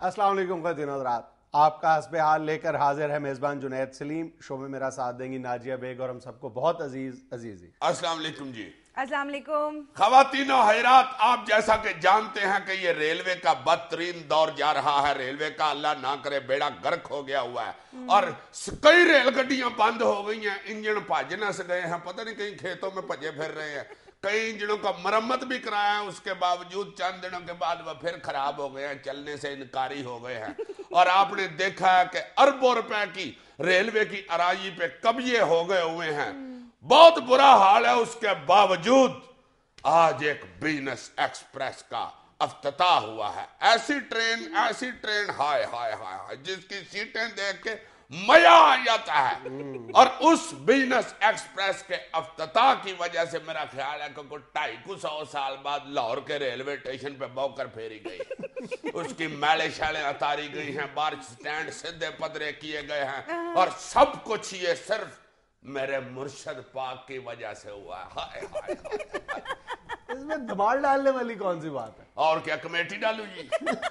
अस्सलाम वालेकुम ख़वातीन हज़रात, आपका हस्बे हाल लेकर हाजिर है मेज़बान जुनैद सलीम। शो में मेरा साथ देंगी नाजिया बेग और हम सबको बहुत अजीजी। अस्सलाम वालेकुम जी। अस्सलाम वालेकुम। ख़वातीन और हज़रात, आप जैसा कि जानते हैं कि ये रेलवे का बदतरीन दौर जा रहा है। रेलवे का अल्लाह ना करे बेड़ा गर्क हो गया हुआ है और कई रेलगाड़ियां बंद हो गई हैं, इंजन भज नस गए हैं, पता नहीं कहीं खेतों में भजे फिर रहे हैं। कई इंजनों का मरम्मत भी कराया है, उसके बावजूद चंद दिनों के बाद वह फिर खराब हो गए हैं, चलने से इनकारी हो गए हैं। और आपने देखा है कि अरबों रुपए की रेलवे की अराजी पे कब्जे हो गए हुए हैं, बहुत बुरा हाल है। उसके बावजूद आज एक बिजनेस एक्सप्रेस का अफ्ताह हुआ है। ऐसी ट्रेन हाय हाय हाय हाय, जिसकी सीटें देख के मजा आ जाता है। और उस बिजनेस एक्सप्रेस के अफ्ताह की वजह से मेरा ख्याल है कि 250 साल बाद लाहौर के रेलवे स्टेशन पे बौकर फेरी गई, उसकी मैले शैले उतारी गई हैं, बार स्टैंड सीधे पदरे किए गए हैं, और सब कुछ ये सिर्फ मेरे मुर्शद पाक की वजह से हुआ है। हाय हाय हाय। इसमें धमाल डालने वाली कौन सी बात है? और क्या कमेटी डालू जी,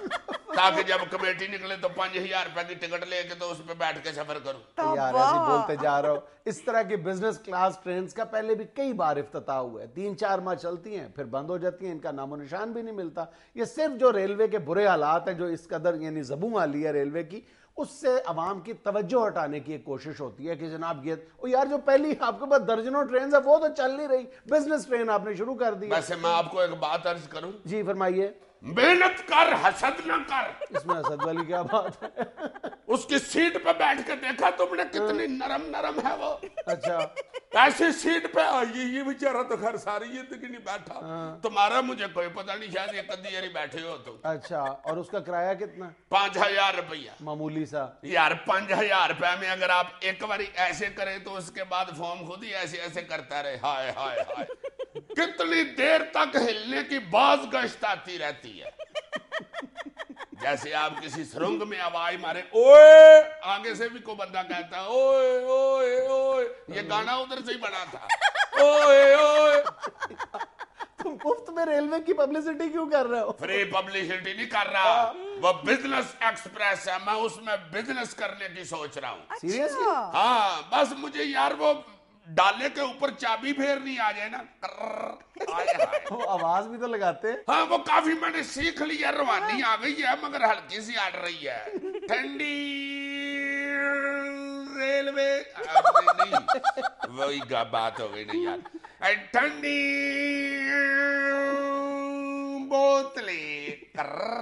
ताकि जब कमेटी निकले तो 5000 रुपए की टिकट लेके तो उस पे बैठ के सफर करूं। यार ऐसे बोलते जा रहा हूँ। इस तरह की बिजनेस क्लास ट्रेन का पहले भी कई बार इफ्तिताह हुआ है, 3-4 माह चलती हैं फिर बंद हो जाती हैं, इनका नामो निशान भी नहीं मिलता। ये सिर्फ जो रेलवे के बुरे हालात हैं, जो इस कदर यानी ज़बू आली है रेलवे की, उससे अवाम की तवज्जो हटाने की एक कोशिश होती है कि जनाब ये यार जो पहली आपके पास दर्जनों ट्रेन है वो तो चल नहीं रही, बिजनेस ट्रेन आपने शुरू कर दी। वैसे मैं आपको एक बात अर्ज करूं? जी फरमाइए। मेहनत कर, हसद न कर। इसमें हसद वाली क्या बात है? उसकी सीट पे बैठ के देखा तुमने कितनी नरम नरम है वो। अच्छा, ऐसी सीट पे ये बेचारा तो खैर सारी जिंदगी नहीं बैठा। तुम्हारा मुझे कोई पता नहीं, शायद एक कदी बैठे हो तो। अच्छा, और उसका किराया कितना? 5000 रुपया। मामूली सा यार 5000 रुपए में अगर आप एक बारी ऐसे करें तो उसके बाद फॉर्म खुद ही ऐसे ऐसे करता रहे। हाय हाय हाय, कितनी देर तक हिलने की बाज गश्त आती रहती है। जैसे आप किसी सुरंग में आवाज मारे, ओए, आगे से भी कोई बंदा कहता है ओए ओए ओए, ये गाना उधर से ही बना था, ओए ओए। तुम मुफ्त में रेलवे की पब्लिसिटी क्यों कर रहे हो? फ्री पब्लिसिटी नहीं कर रहा, वो बिजनेस एक्सप्रेस है, मैं उसमें बिजनेस करने की सोच रहा हूँ। सीरियसली? हाँ, बस मुझे यार वो डाले के ऊपर चाबी फेरनी आ जाए ना, वो आवाज भी तो लगाते हैं। हाँ, वो काफी मैंने सीख लिया, रवानी आ गई है, मगर हल्की सी अड़ रही है। ठंडी रेलवे नहीं, वही बात हो गई नहीं यार। ठंडी बोतलें,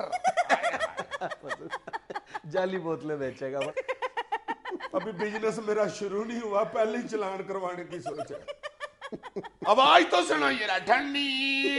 जाली बोतलें बेचेगा वो। अभी बिजनेस मेरा शुरू नहीं हुआ, पहले ही चलान करवाने की सोच है। आवाज तो सुनो ये, ठंडी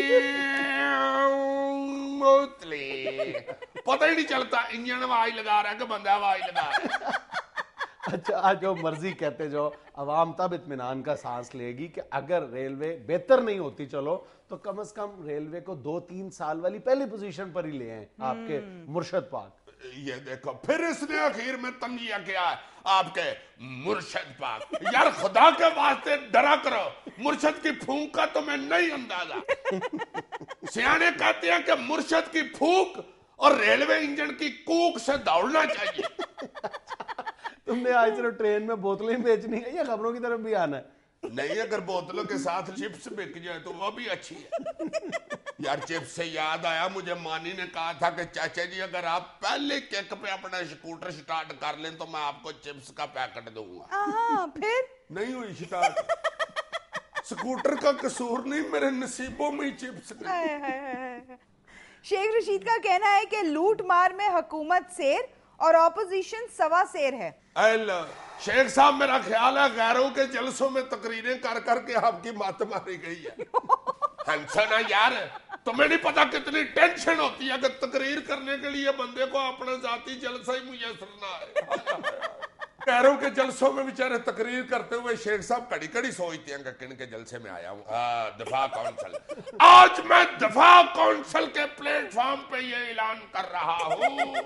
बोतलें, पता ही नहीं चलता इंजन आवाज लगा रहा है कि बंदा आवाज लगा रहा है। अच्छा, आज जो मर्जी कहते जाओ, अवाम तब इत्मीनान का सांस लेगी कि अगर रेलवे बेहतर नहीं होती, चलो तो कम से कम रेलवे को 2-3 साल वाली पहली पोजीशन पर ही ले आए आपके मुर्शद पाक। ये देखो फिर इसने आखिर में तंगिया किया है, आपके मुर्शद पाक। यार खुदा के वास्ते डरा करो, मुर्शद की फूंक का तुम्हें नहीं अंदाजा। सियाने कहते हैं कि मुर्शद की फूंक और रेलवे इंजन की कूक से दौड़ना चाहिए। तुमने आज सिर्फ ट्रेन में बोतलें बेचनी है या खबरों की तरफ भी आना है? नहीं, अगर बोतलों के साथ चिप्स बिक जाए तो वो भी अच्छी है। यार चिप्स से याद आया, मुझे मानी ने कहा था कि चाचा जी अगर आप पहले किक पे अपना स्कूटर स्टार्ट कर लें तो मैं आपको चिप्स का पैकेट दूंगा। फिर नहीं हुई स्टार्ट। स्कूटर का कसूर नहीं, मेरे नसीबों में ही चिप्स नहीं। शेख रशीद का कहना है कि लूट मार में हुकूमत शेर और ऑपोजिशन सवा शेर है। शेख साहब, मेरा ख्याल है गैरों के जलसों में तकरीरें कर करके आपकी मात मारी गई है। हंसना यार, तुम्हें नहीं पता कितनी टेंशन होती है कि तकरीर करने के लिए बंदे को अपना जाती जलसा ही मुयसर ना आए। गैरों के जलसों में बेचारे तकरीर करते हुए शेख साहब कड़ी कड़ी सोचते हैं कि किन के जलसे में आया हूँ। दफा काउंसिल, आज मैं दफा काउंसिल के प्लेटफॉर्म पे ये ऐलान कर रहा हूँ।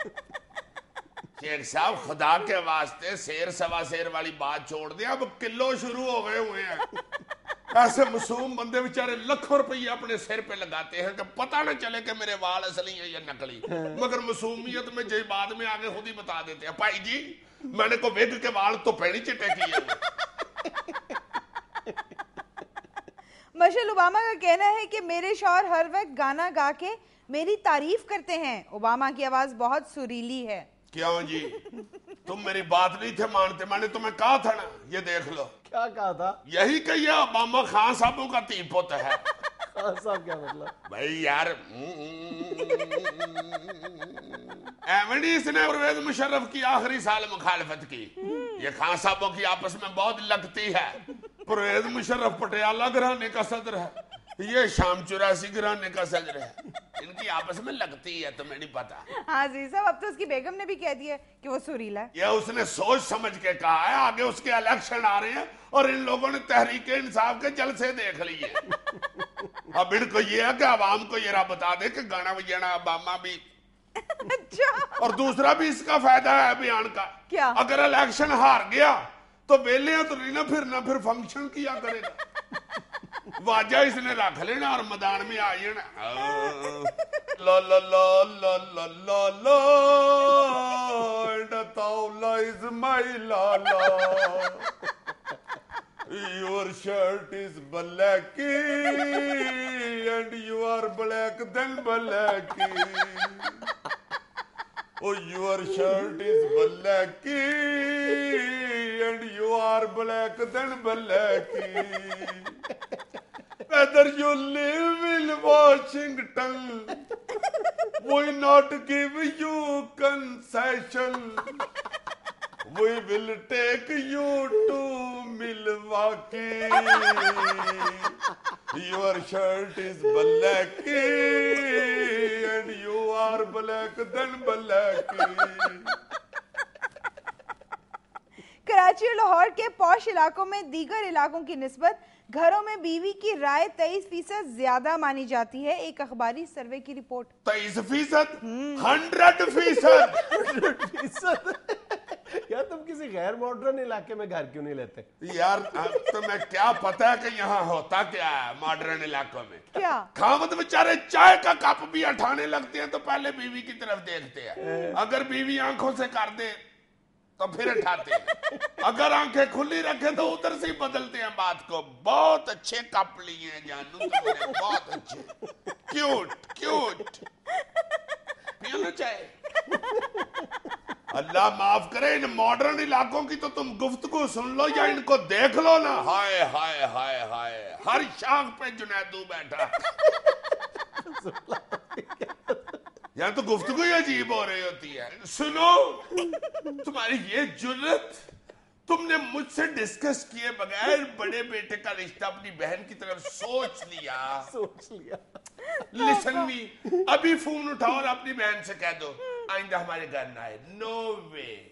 शेख साहब खुदा के वास्ते शेर सवा शेर वाली बात छोड़ दे, अब किलो शुरू हो गए हुए हैं। ऐसे मासूम बंदे बेचारे लाखों रुपये अपने सिर पे लगाते हैं कि पता ना चले कि मेरे वाल असली हैं या नकली, मगर मासूमियत में जो बाद में आगे खुद ही बता देते हैं, भाई जी मैंने को विग के वाल तो पैनी चिट्टे किए। मिशेल ओबामा का कहना है कि मेरे शौहर हर वक्त गाना गा के मेरी तारीफ करते हैं। ओबामा की आवाज बहुत सुरीली है। क्यों जी, तुम मेरी बात नहीं थे मानते, मैंने तुम्हें कहा था ना, ये देख लो। क्या कहा था? यही कहिए ओबामा खान साहबों का तीन पुत है। खान साहब क्या मतलब? भाई यार एवनी इसने परवेज मुशर्रफ की आखिरी साल मुखालफत की। ये खान साहबों की आपस में बहुत लगती है। परवेज मुशर्रफ पटियाला घराने का सदर है, ये शाम 84 घराने का सदर है, इनकी आपस में लगती है, तुम्हें नहीं पता? हाँ जी साहब, अब तो उसकी बेगम ने भी कह दिया कि वो सुरीला है। ये उसने सोच समझ के कहा है, आगे उसके इलेक्शन आ रहे हैं और इन लोगों ने तहरीक इंसाफ के जलसे देख लिए। अब इनको ये है कि आवाम को ये बता दे कि गाना बजाना ओबामा भी। अच्छा। और दूसरा भी इसका फायदा है बयान का। क्या? अगर इलेक्शन हार गया तो वेले तो नहीं ना फिर फंक्शन किया करेगा। वाजा इसने रख लेना और मैदान में आ जाना। ला ला ला ला ला ला ला and the taula is my lala. Your shirt is blacky and you are black than blacky. Oh, your shirt is blacky and you are black than blacky. Whether you live in Washington, we not give you concession. We will take you to Milwaukee. Your shirt is blacky and you are black than blacky. Karachi और लाहौर के posh इलाकों में दीगर इलाकों की निस्बत घरों में बीवी की राय 23% ज्यादा मानी जाती है। एक अखबारी सर्वे की रिपोर्ट। 23%? 100%? यार तुम किसी गैर मॉडर्न इलाके में घर क्यों नहीं लेते? यार तुम्हें क्या पता है कि यहाँ होता क्या है मॉडर्न इलाकों में? क्या? खामद बेचारे चाय का कप भी उठाने लगते हैं तो पहले बीवी की तरफ देखते हैं। अगर बीवी आंखों से कर दे तो फिर उठाते हैं, अगर आंखें खुली रखे तो उधर से ही बदलते हैं बात को। बहुत अच्छे कप लिए हैं जानू तुम्हारे, बहुत अच्छे, क्यूट क्यूट। पियो लो चाय। अल्लाह माफ करे, इन मॉडर्न इलाकों की तो तुम गुफ्तगू सुन लो या इनको देख लो ना, हाय हाय हाय हाय, हर शाख पे जुनैदू बैठा। यहाँ तो गुफ्तगू ही अजीब हो रही होती है। सुनो, तुम्हारी ये जुर्रत, तुमने मुझसे डिस्कस किए बगैर बड़े बेटे का रिश्ता अपनी बहन की तरफ सोच लिया। लिसन मी, अभी फोन उठाओ और अपनी बहन से कह दो आइंदा हमारे घर ना आए। नो वे,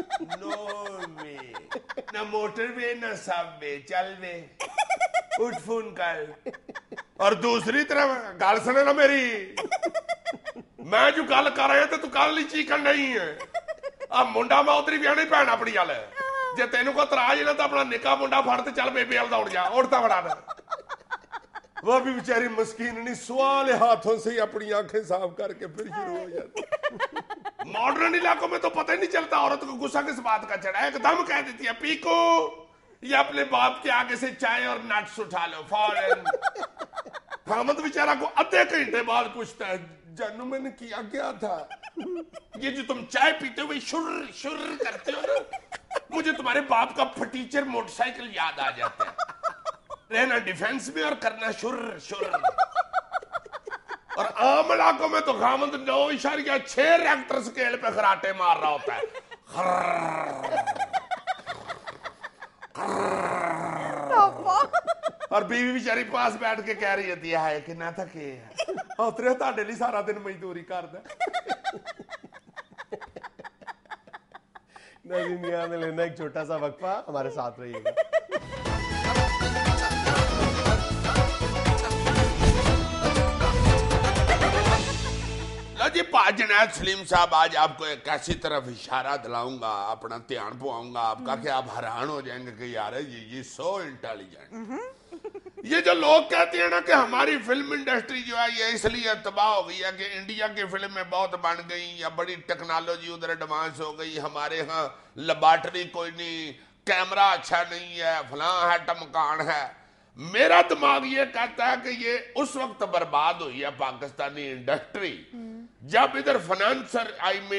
ना मोटर वे ना सब वे, चल वे, उठ फोन कर। और दूसरी तरफ गाल सुने ना मेरी, मैं जो गल कर रहा तू कल ही चीकन नहीं है। अब मुंडा मैं उतरी भी नहीं भैन अपनी गल, जे तेन को तराज ना तो अपना निका मुंडा फड़ ते चल बेबे वाल दौड़ जा, उड़ता बड़ा ना। वो भी बेचारी मस्कीन नहीं, सवाल हाथों से ही अपनी आंखें साफ करके फिर शुरू हो जाती। मॉडर्न इलाकों में तो पता ही नहीं चलता औरत को गुस्सा किस बात का चढ़ा है, एकदम कह देती है पीको, या अपने बाप के आगे से चाय और नट्स उठा लो फौरन। खामद बेचारा को आधे घंटे बाद पूछता है जानू मैंने किया क्या था? ये जो तुम चाय पीते हुए शुर शुर करते हो ना, मुझे तुम्हारे बाप का फटीचर मोटरसाइकिल याद आ जाता है। रहना डिफेंस में और करना शुर शुर। और आम इलाकों में तो खामद 9.6 रेक्टर स्केल पे खराटे मार रहा होता है। और बीवी बेचारी पास बैठ के कह रही होती है कि ना थके उतरे ਤੁਹਾਡੇ ਲਈ सारा दिन मजदूरी करदा। नाज़रीन, यहाँ में लेना एक छोटा सा वक्फा, हमारे साथ रहिएगा। जी जुनैद सलीम साहब, आज आपको एक ऐसी तरफ इशारा दिलाऊंगा, अपना ध्यान पुआऊंगा आपका कि आप हैरान हो जाएंगे कि यार ये सो इंटेलिजेंट। یہ جو لوگ کہتے ہیں نا کہ ہماری فلم انڈسٹری جو ہے یہ اس لیے تباہ ہو گئی ہے کہ انڈیا کی فلمیں بہت بن گئی یا بڑی ٹیکنالوجی ادھر ایڈوانس ہو گئی, ہمارے ہاں لیبارٹری کوئی نہیں, کیمرہ اچھا نہیں ہے, فلاں ہے ٹمکان ہے. میرا دماغ یہ کہتا ہے کہ یہ اس وقت برباد ہوئی ہے پاکستانی انڈسٹری جب ادھر فنانسر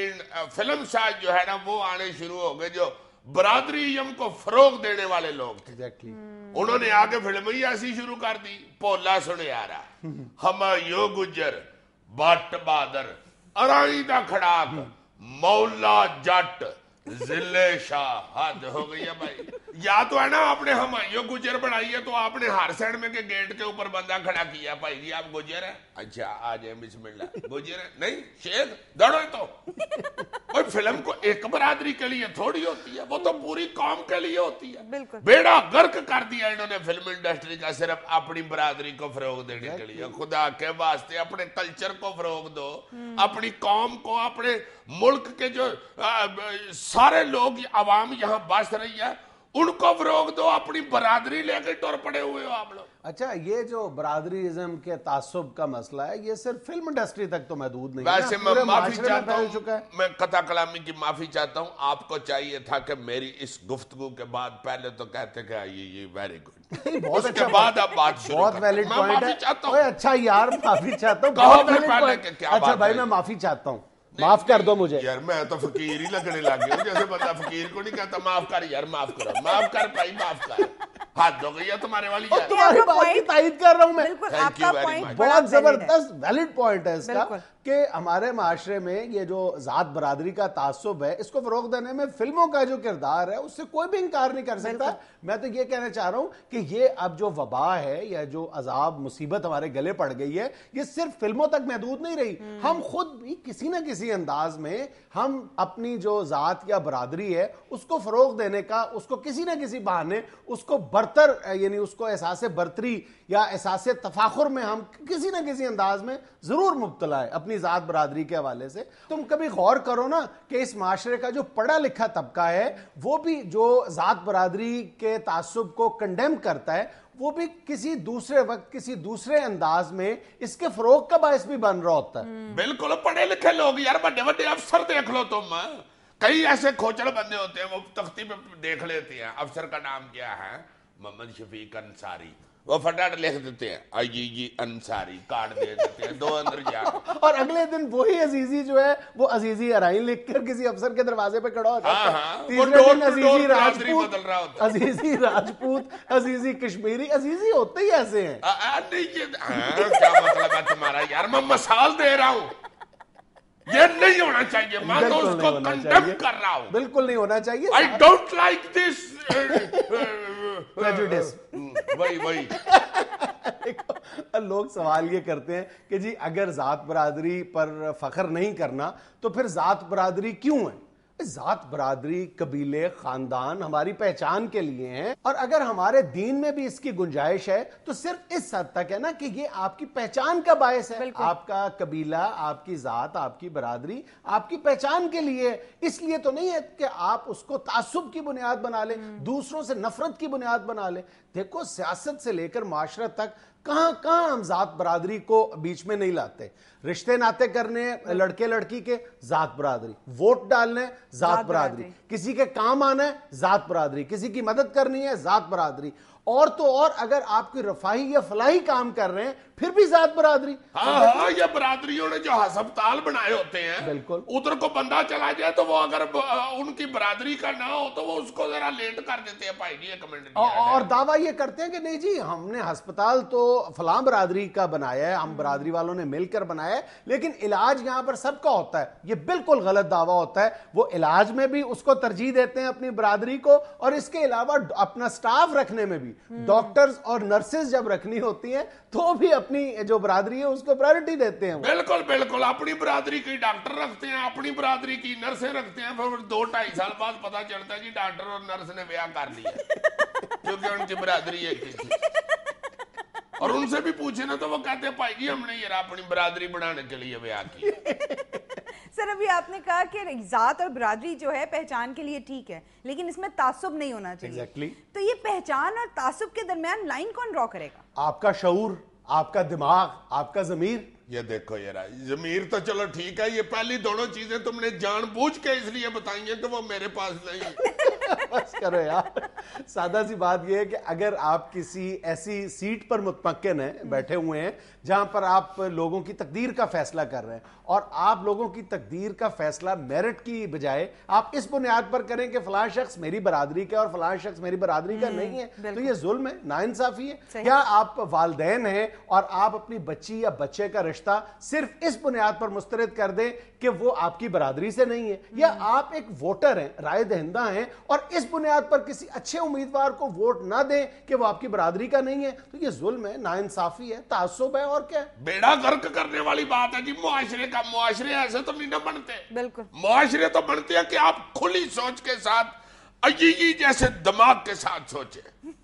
فلم ساز جو ہے نا وہ آنے شروع ہو گئے, جو برادریزم کو فروغ دینے والے لوگ تھے. ایگزیکٹلی. انہوں نے آگے فلمیں ہی ایسی شروع کر دی, پولا سنیارا, ہمایوں گجر, بٹ بہادر, ارائیں دا کھڑاک, مولا جٹ, ضلع شاہ. حد ہو گئی ہے بھائی. یا تو ہے نا آپ نے ہمایوں گجر بنائی ہے تو آپ نے ہر سائڈ میں کے گیٹ کے اوپر بندہ کھڑا کیا, بھائی جی آپ گجر ہیں, اچھا آ جائیں بسم اللہ, گجر ہیں نہیں شیخ دوڑو. تو بھائی فلم کو ایک برادری کے لیے تھوڑی ہوتی ہے, وہ تو پوری قوم کے لیے ہوتی ہے. بالکل. بیڑا غرق کر دیا انہوں نے فلم انڈسٹری کا صرف اپنی برادری کو فروغ دینے کے لیے. خدا کے واسطے اپنے کلچر کو فروغ دو, اپنی قوم کو, اپنے ملک کے جو سارے لوگ عوام یہاں بس رہی ہے ان کو فروغ دو, اپنی برادری لے کے ٹور پڑے ہوئے ہو آپ لوگ. اچھا یہ جو برادریزم کے تعصب کا مسئلہ ہے یہ صرف فلم انڈسٹری تک تو محدود نہیں ہے, ویسے میں پورے معافی معاشرے میں چاہتا پھیل ہوں, چکا ہے. میں قطع کلامی کی معافی چاہتا ہوں. آپ کو چاہیے تھا کہ میری اس گفتگو کے بعد پہلے تو کہتے کہ یہ ویری گڈ, بہت اس کے بعد آپ بات شروع بہت کرتے. ویلڈ میں پوائنٹ معافی ہے. چاہتا اوے ہوں. اچھا یار معافی چاہتا ہوں. کہو بہت پھر valid پہلے point. کہ کیا اچھا بات بھائی ہے. میں معافی چاہتا ہوں, معاف کر دو مجھے. یار میں تو فقیر ہی لگنے لگ گیا ہوں, جیسے بندہ فقیر کو نہیں کہتا معاف کر یار, معاف کرو, معاف کر بھائی, معاف کر. حد ہو گئی ہے تمہارے والی یار. تمہاری بات کی تائید کر رہا ہوں میں. بالکل Thank آپ you کا very پوائنٹ much. بہت زبردست ویلڈ پوائنٹ ہے اس کا کہ ہمارے معاشرے میں یہ جو ذات برادری کا تعصب ہے اس کو فروغ دینے میں فلموں کا جو کردار ہے اس سے کوئی بھی انکار نہیں کر سکتا. میں تو یہ کہنا چاہ رہا ہوں کہ یہ اب جو وبا ہے یا جو عذاب مصیبت ہمارے گلے پڑ گئی ہے یہ صرف فلموں تک محدود نہیں رہی. ہم خود بھی کسی نہ کسی انداز میں ہم اپنی جو ذات یا برادری ہے اس کو فروغ دینے کا, اس کو کسی نہ کسی بہانے اس کو برتر یعنی اس کو احساس برتری یا احساس تفاخر میں ہم کسی نہ کسی انداز میں ضرور مبتلا ہے اپنی ذات برادری کے حوالے سے. تم کبھی غور کرو نا کہ اس معاشرے کا جو پڑھا لکھا طبقہ ہے وہ بھی جو ذات برادری کے تعصب کو کنڈیم کرتا ہے وہ بھی کسی دوسرے وقت کسی دوسرے انداز میں اس کے فروغ کا باعث بھی بن رہا ہوتا ہے. بالکل پڑھے لکھے لوگ یار, بڑے بڑے افسر دیکھ لو تم, کئی ایسے کھوچڑ بندے ہوتے ہیں وہ تختی پہ دیکھ لیتے ہیں افسر کا نام کیا ہے, محمد شفیق انصاری, وہ فٹاٹ لکھ دیتے ہیں جی انصاری, کارڈ دے دیتے ہیں, دو اندر جا, اور اگلے دن وہی عزیزی جو ہے وہ عزیزی ارائن لکھ کر کسی افسر کے دروازے پہ کھڑا ہوتا ہے. تیسرے دن عزیزی راجپوت, بدل رہا ہوتا ہے. عزیزی راجپوت, عزیزی کشمیری, عزیزی ہوتے ہی ایسے ہیں. کیا مطلب ہے تمہارا یار, میں مثال دے رہا ہوں, یہ نہیں ہونا چاہیے, میں تو اس کو کنڈم کر رہا ہوں. بالکل نہیں ہونا چاہیے. I don't like this prejudice. وہی لوگ سوال یہ کرتے ہیں کہ جی اگر ذات برادری پر فخر نہیں کرنا تو پھر ذات برادری کیوں ہے؟ ذات برادری, قبیلے, خاندان ہماری پہچان کے لیے ہیں, اور اگر ہمارے دین میں بھی اس کی گنجائش ہے تو صرف اس حد تک ہے نا کہ یہ آپ کی پہچان کا باعث ہے. آپ کا قبیلہ, آپ کی ذات, آپ کی برادری آپ کی پہچان کے لیے, اس لیے تو نہیں ہے کہ آپ اس کو تعصب کی بنیاد بنا لیں, دوسروں سے نفرت کی بنیاد بنا لیں. دیکھو سیاست سے لے کر معاشرت تک کہاں ہم ذات برادری کو بیچ میں نہیں لاتے. رشتے ناتے کرنے لڑکے لڑکی کے, ذات برادری, ووٹ ڈالنے ذات برادری, کسی کے کام آنا ہے ذات برادری, کسی کی مدد کرنی ہے ذات برادری, اور تو اور اگر آپ کی رفاہی یا فلاحی کام کر رہے ہیں پھر بھی ذات برادری. ہاں یہ برادریوں نے جو ہسپتال بنائے ہوتے ہیں بالکل, ادھر کو بندہ چلا جائے تو وہ اگر ان کی برادری کا نہ ہو تو وہ اس کو ذرا لیٹ کر دیتے ہیں, بھائی جی کمنٹ, اور دعویٰ یہ کرتے ہیں کہ نہیں جی ہم نے ہسپتال تو فلاں برادری کا بنایا ہے, ہم برادری والوں نے مل کر بنایا ہے, لیکن علاج یہاں پر سب کا ہوتا ہے. یہ بالکل غلط دعویٰ ہوتا ہے. وہ علاج میں بھی اس کو ترجیح دیتے ہیں اپنی برادری کو, اور اس کے علاوہ اپنا سٹاف رکھنے میں بھی, ڈاکٹرز اور نرسز جب رکھنی ہوتی ہیں تو بھی اپنی جو برادری ہے اس کو پرائرٹی دیتے ہیں. بالکل اپنی برادری کی ڈاکٹر رکھتے ہیں, اپنی برادری کی نرسیں رکھتے ہیں, پھر 2-2.5 سال بعد پتا چلتا ہے کہ ڈاکٹر اور نرس نے بیاہ کر لیا کیونکہ ان کی برادری ایک تھی. اور ان سے بھی پوچھے نا تو وہ کہتے ہیں بھائی جی ہم نے یہ اپنی برادری بڑھانے کے لیے بیاہ کی. سر ابھی آپ نے کہا کہ ذات اور برادری جو ہے پہچان کے لیے ٹھیک ہے لیکن اس میں تعصب نہیں ہونا چاہیے. Exactly. تو یہ پہچان اور تعصب کے درمیان لائن کون ڈرا کرے گا؟ آپ کا شعور، آپ کا دماغ، آپ کا ضمیر. یہ دیکھو ضمیر تو چلو ٹھیک ہے، یہ پہلی دونوں چیزیں تم نے جان بوجھ کے اس لیے بتائی ہیں کہ وہ میرے پاس نہیں. بس کرو یار. سادہ سی بات یہ ہے کہ اگر آپ کسی ایسی سیٹ پر متمکن ہیں، بیٹھے ہوئے ہیں جہاں پر آپ لوگوں کی تقدیر کا فیصلہ کر رہے ہیں اور آپ لوگوں کی تقدیر کا فیصلہ میرٹ کی بجائے آپ اس بنیاد پر کریں کہ فلاں شخص میری برادری کا اور فلاں شخص میری برادری کا نہیں ہے، تو یہ ظلم ہے، ناانصافی ہے. یا آپ والدین ہیں اور آپ اپنی بچی یا بچے کا رشتہ صرف اس بنیاد پر مسترد کر دیں کہ وہ آپ کی برادری سے نہیں ہے، یا آپ ایک ووٹر ہیں، رائے دہندہ ہیں اور اس بنیاد پر کسی اچھے امیدوار کو ووٹ نہ دیں کہ وہ آپ کی برادری کا نہیں ہے، تو یہ ظلم ہے، ناانصافی ہے، تعصب ہے. اور کیا ہے؟ بیڑا غرق کرنے والی بات ہے جی معاشرے کا. معاشرے ایسے تو نہیں نہ بنتے. بالکل معاشرے تو بنتے ہیں کہ آپ کھلی سوچ کے ساتھ عیی جیسے دماغ کے ساتھ سوچیں.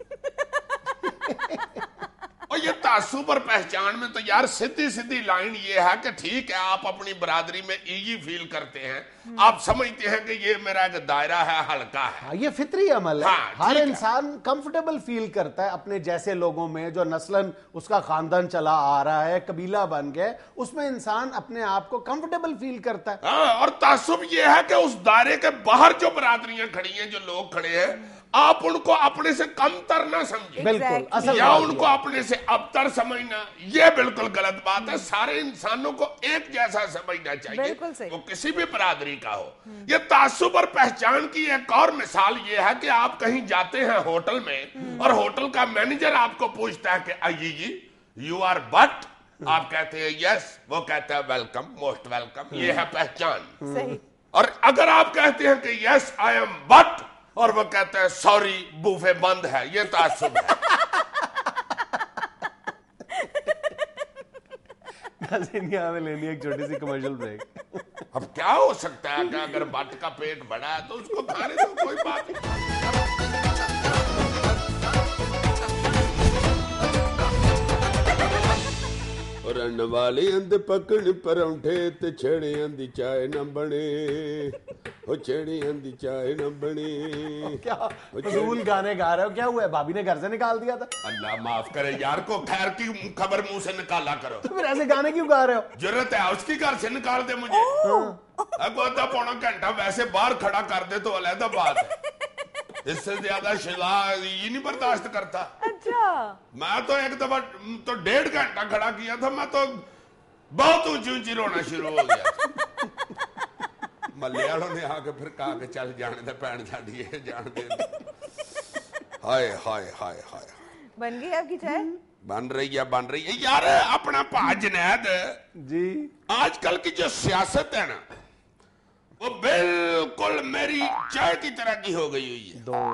اور یہ تعصب اور پہچان میں تو یار سیدھی لائن یہ ہے کہ ٹھیک ہے آپ اپنی برادری میں ایگی فیل کرتے ہیں، آپ سمجھتے ہیں کہ یہ میرا ایک دائرہ ہے، حلقہ ہے. یہ فطری عمل ہے. ہاں، ہر انسان کمفرٹیبل فیل کرتا ہے اپنے جیسے لوگوں میں جو نسلاً اس کا خاندان چلا آ رہا ہے، قبیلہ بن گئے، اس میں انسان اپنے آپ کو کمفرٹیبل فیل کرتا ہے. ہاں، اور تعصب یہ ہے کہ اس دائرے کے باہر جو برادریاں کھڑی ہیں، جو لوگ کھڑے ہیں، آپ ان کو اپنے سے کم تر نہ سمجھیں. بالکل اصل یا بات ان یہ کو ہے. اپنے سے ابتر سمجھنا، یہ بالکل غلط بات ہے. سارے انسانوں کو ایک جیسا سمجھنا چاہیے، بالکل صحیح. وہ کسی بھی برادری کا ہو. یہ تعصب اور پہچان کی ایک اور مثال یہ ہے کہ آپ کہیں جاتے ہیں ہوٹل میں اور ہوٹل کا مینیجر آپ کو پوچھتا ہے کہ جی یو آر بٹ، آپ کہتے ہیں یس، وہ کہتا ہے ویلکم، موسٹ ویلکم. یہ ہے پہچان. صحیح. اور اگر آپ کہتے ہیں کہ یس آئی ایم بٹ اور وہ کہتا ہے سوری بوفے بند ہے، یہ تعصب ہے. یہاں میں لینی ایک چھوٹی سی کمرشل بریک. اب کیا ہو سکتا ہے کہ اگر بٹ کا پیٹ بڑا ہے تو اس کو کھانے دو، کوئی بات نہیں. رن والی اند پکڑ پرونٹھے تے چھڑیاں دی چائے نہ بنے، ہو چھڑیاں دی چائے نہ بنے. کیا فضول گانے گا رہے ہو؟ کیا ہوا ہے؟ بھابی نے گھر سے نکال دیا تھا؟ اللہ معاف کرے یار، کو خیر کی خبر منہ سے نکالا کرو. تو پھر ایسے گانے کیوں گا رہے ہو؟ ضرورت ہے اس کی، گھر سے نکال دے مجھے. آدھا پونا گھنٹہ ویسے باہر کھڑا کر دے تو علیحدہ بات ہے، اس سے زیادہ شلا یہ نہیں برداشت کرتا. اچھا میں تو ایک دفعہ تو 1.5 گھنٹہ کھڑا کیا تھا، میں تو بہت اونچی اونچی رونا شروع ہو گیا. ملے والوں نے آ کے پھر کہا کہ چل جانے دے پین جاڑی ہے، جان دے. ہائے ہائے ہائے ہائے. بن گئی آپ کی چائے؟ بن رہی ہے یار. اپنا پا جنید جی آج کل کی جو سیاست ہے نا، وہ بالکل میری چائے کی طرح کی ہو گئی ہوئی ہے. 2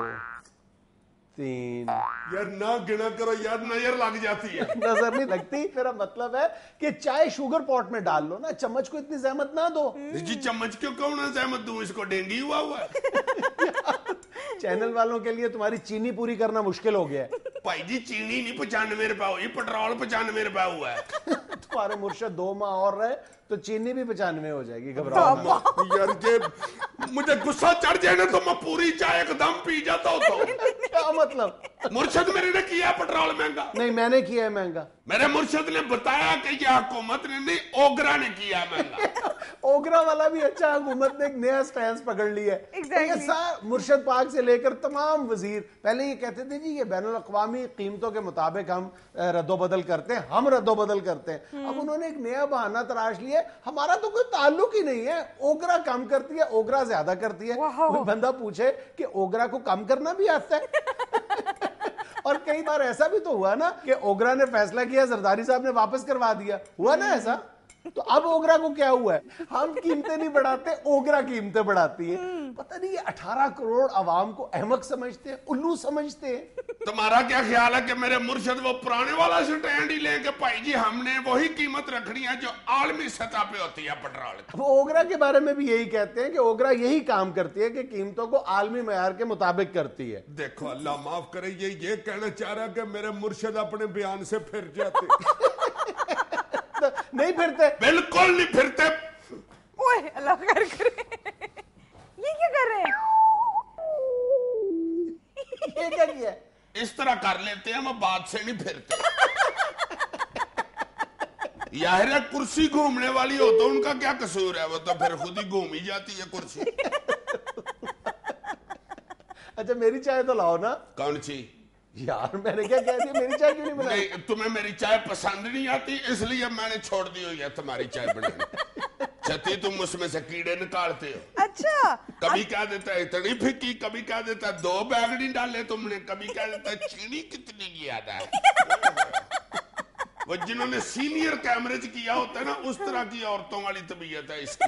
3 یار نہ گنا کرو یار، نظر لگ جاتی ہے. نظر نہیں لگتی. میرا مطلب ہے کہ چائے شوگر پاٹ میں ڈال لو نا، چمچ کو اتنی زحمت نہ دو. جی چمچ کیوں کون زحمت دوں، اس کو ڈینگی ہوا ہے. چینل والوں کے لیے تمہاری چینی پوری کرنا مشکل ہو گیا ہے. بھائی جی چینی نہیں 95 روپے ہوئی، پٹرول 95 روپے ہوا ہے. تمہارے مرشد 2 ماہ اور رہے تو چینی بھی 95 ہو جائے گی. گھبراؤ مت. یار یہ مجھے غصہ چڑھ جائے نا تو میں پوری چائے ایک دم پی جاتا ہوتا ہوں. کیا مطلب؟ مرشد میرے نے کیا پٹرول مہنگا؟ نہیں میں نے کیا ہے مہنگا. میرے مرشد نے بتایا کہ یہ حکومت نے نہیں، اوگرا نے کیا ہے مہنگا. اوگرا والا بھی اچھا، حکومت نے ایک نیا سٹینس پکڑ لیا ہے. مرشد پاک سے لے کر تمام وزیر پہلے یہ کہتے تھے جی یہ بین الاقوامی قیمتوں کے مطابق ہم رد و بدل کرتے ہیں، ہم رد و بدل کرتے ہیں. اب انہوں نے ایک نیا بہانہ تراش لیا، ہمارا تو کوئی تعلق ہی نہیں ہے، اوگرا کم کرتی ہے، اوگرا زیادہ کرتی ہے. کوئی بندہ پوچھے کہ اوگرا کو کم کرنا بھی آتا ہے؟ اور کئی بار ایسا بھی تو ہوا نا کہ اوگرا نے فیصلہ کیا، زرداری صاحب نے واپس کروا دیا. ہوا نا ایسا؟ تو اب اوگرا کو کیا ہوا ہے؟ ہم قیمتیں نہیں بڑھاتے، اوگرا قیمتیں بڑھاتی ہے. پتہ نہیں یہ 18 کروڑ عوام کو احمق سمجھتے ہیں، الو سمجھتے ہیں. تمہارا کیا خیال ہے کہ میرے مرشد وہ پرانے والا سٹینڈ ہی لیں کہ بھائی جی ہم نے وہی قیمت رکھنی ہے جو عالمی سطح پہ ہوتی ہے پٹرول کی؟ وہ اوگرا کے بارے میں بھی یہی کہتے ہیں کہ اوگرا یہی کام کرتی ہے کہ قیمتوں کو عالمی معیار کے مطابق کرتی ہے. دیکھو اللہ معاف کرے، یہ کہنا چاہ رہا کہ میرے مرشد اپنے بیان سے پھر جاتے. نہیں پھرتے، بالکل نہیں پھرتے. ओए अल्लाह खैर करे, ये क्या कर रहे हैं? ये क्या किया है? इस तरह कर लेते हैं, हम बात से नहीं फिरते। यार है कुर्सी घूमने वाली हो तो उनका क्या कसूर है, वो तो फिर खुद ही घूम ही जाती है कुर्सी। अच्छा मेरी चाय तो लाओ ना। कौन सी? यार मैंने क्या कह दिया, मेरी चाय क्यों नहीं बनाई? नहीं, तुम्हें मेरी चाय पसंद नहीं आती इसलिए मैंने छोड़ दी हुई है तुम्हारी चाय बनानी। छती तुम उसमें से कीड़े निकालते हो। अच्छा कभी क्या देता है इतनी फिक्की, कभी क्या देता है 2 बैगनी डाले तुमने, कभी क्या देता है चीनी कितनी ज्यादा है। वो जिन्होंने सीनियर कैमरेज किया होता है ना, उस तरह की औरतों वाली तबीयत है इसकी।